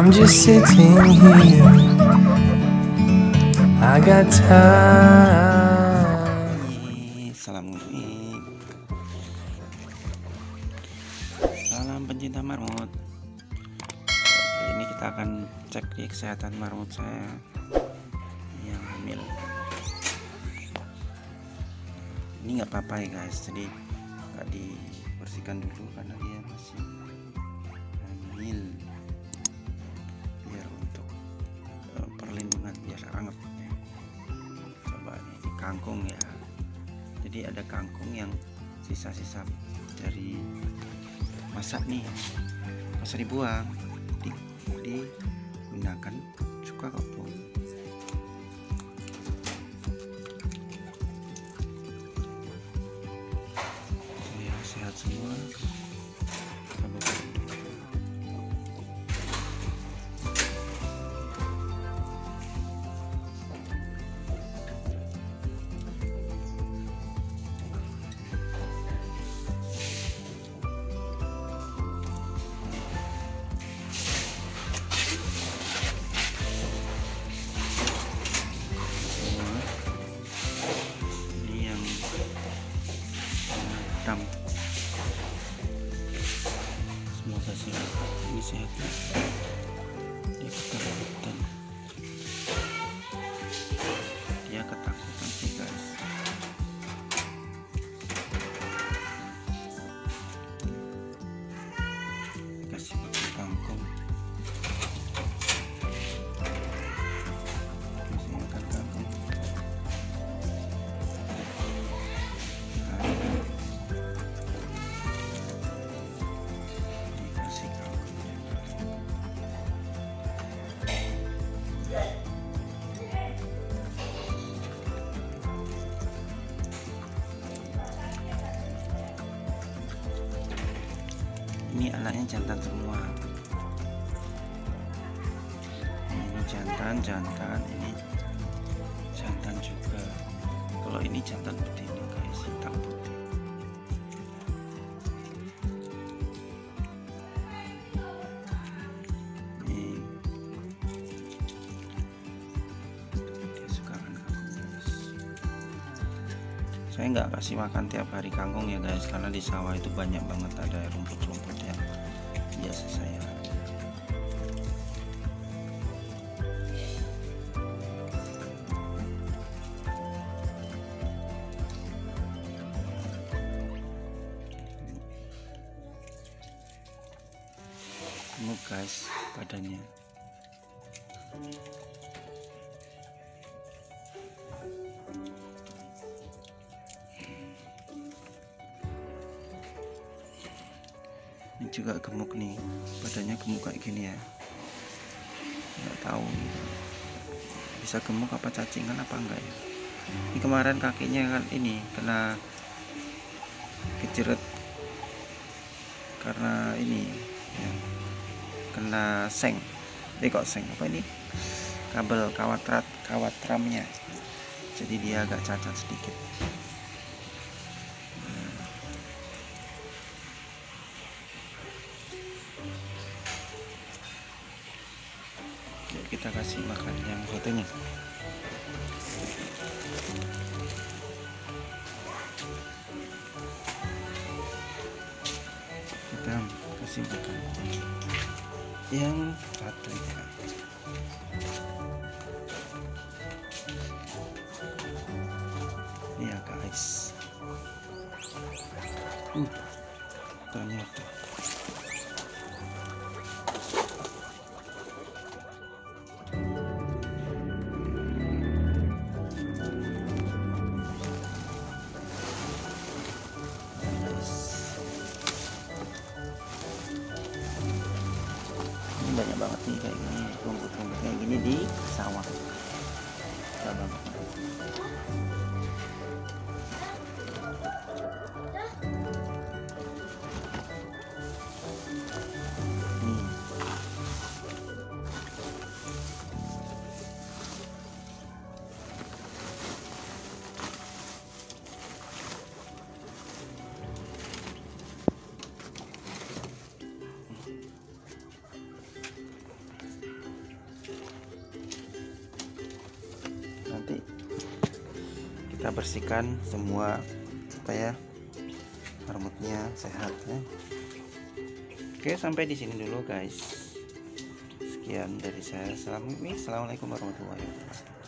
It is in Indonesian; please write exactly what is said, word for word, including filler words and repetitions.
I'm just sitting here. I got time. Salam unik. Salam pencinta marmut. Kali ini kita akan cek di kesehatan marmut saya yang hamil. Ini nggak apa-apa ya guys, jadi nggak dibersihkan dulu karena dia masih hamil, biar untuk uh, perlindungan biar anget ya. Coba ini kangkung ya, jadi ada kangkung yang sisa-sisa dari masak nih, masa dibuang, di, digunakan cuka kepung. Ya, sehat semua. Semoga sehat, ini sehat ya. Dia ketakutan, dia ketakutan sih guys. Kasih makan kangkung, kasih makan kangkung. Ini anaknya jantan semua. Ini jantan, jantan, ini jantan juga. Kalau ini jantan betina guys, hitam putih. Ini dia suka makan kangkung guys. Saya nggak kasih makan tiap hari kangkung ya guys, karena di sawah itu banyak banget ada rumput-rumput yang biasa saya. Gemuk guys badannya. Ini juga gemuk nih, badannya gemuk kayak gini ya. Nggak tahu bisa gemuk apa cacingan apa enggak ya. Ini kemarin kakinya kan ini kena kejeret karena ini ya, kena seng. Eh kok seng apa ini? Kabel kawat rat, kawat ramnya. Jadi dia agak cacat sedikit. Kita kasih makan yang satunya. Kita kasih makan yang satunya. Iya guys. Uh, ternyata. Banyak banget nih kayak gini, rumput-rumput kayak gini di sawah. Gak banget. kita bersihkan semua supaya marmutnya sehat ya. Oke, sampai di sini dulu guys. Sekian dari saya. Assalamualaikum warahmatullahi wabarakatuh.